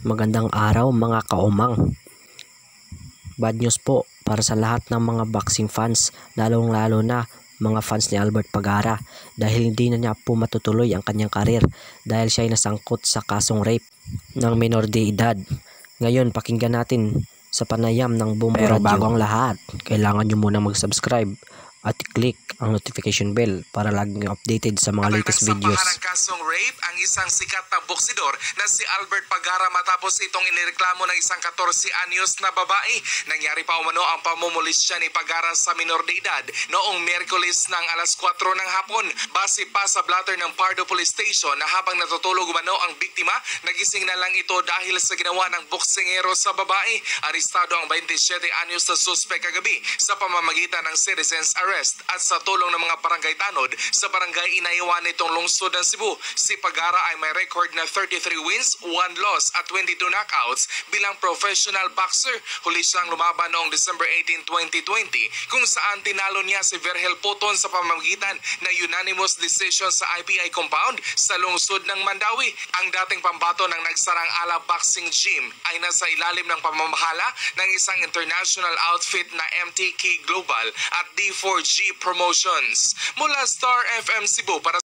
Magandang araw mga kaumang. Bad news po para sa lahat ng mga boxing fans, lalong-lalo na mga fans ni Albert Pagara, dahil hindi na niya po matutuloy ang kanyang karir dahil siya ay nasangkot sa kasong rape ng minor de edad. Ngayon, pakinggan natin sa panayam ng Bombo Radio. Pero bago ang lahat, kailangan nyo muna mag-subscribe at i-click ang notification bell para laging updated sa mga latest videos. Sampahan ng kasong rape ang isang sikat na boksidor na si Albert Pagara matapos itong inireklamo ng isang 14 anyos na babae. Nangyari pa umano ang pamumulisya ni Pagara sa minor de edad noong Miyerkules ng alas 4 ng hapon. Base pa sa blatter ng Pardo Police Station na habang natutulog umano ang biktima, nagising na lang ito dahil sa ginawa ng boksingero sa babae. Arestado ang 27 anyos na suspek kagabi sa pamamagitan ng citizens arrest at sa tulong ng mga barangay tanod sa barangay Inaiwan nitong lungsod ng Cebu. Si Pagara ay may record na 33 wins, 1 loss at 22 knockouts bilang professional boxer. Huli siyang lumaban noong December 18, 2020 kung saan tinalo niya si Virgel Poton sa pamamagitan na unanimous decision sa IPI compound sa lungsod ng Mandawi. Ang dating pambato ng nagsarang Ala Boxing Gym ay nasa ilalim ng pamamahala ng isang international outfit na MTK Global at D4G Promotions. Mula Star FM Cebu para